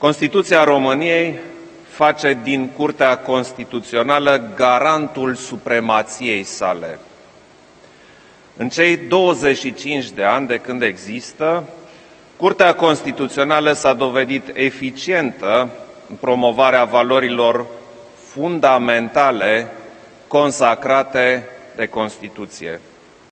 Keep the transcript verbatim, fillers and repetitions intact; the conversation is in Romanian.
Constituția României face din Curtea Constituțională garantul supremației sale. În cei douăzeci și cinci de ani de când există, Curtea Constituțională s-a dovedit eficientă în promovarea valorilor fundamentale consacrate de Constituție.